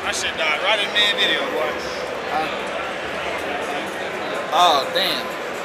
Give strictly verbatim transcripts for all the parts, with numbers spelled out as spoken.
I shit died right in mid video, boy. Uh, oh, damn.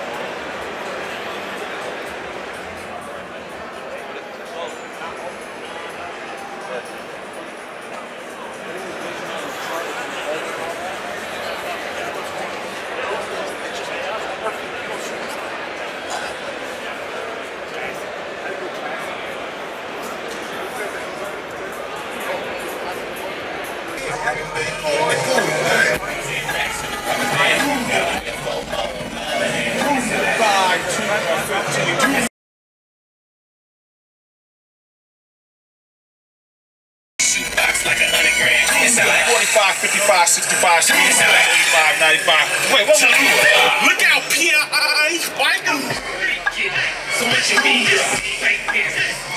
Like a hundred grand. It's like forty-five, fifty-five, sixty-five, seventy-five, eighty-five, ninety-five. Wait, what was it? Look out, P O WhipAddict. So what you mean is fake business.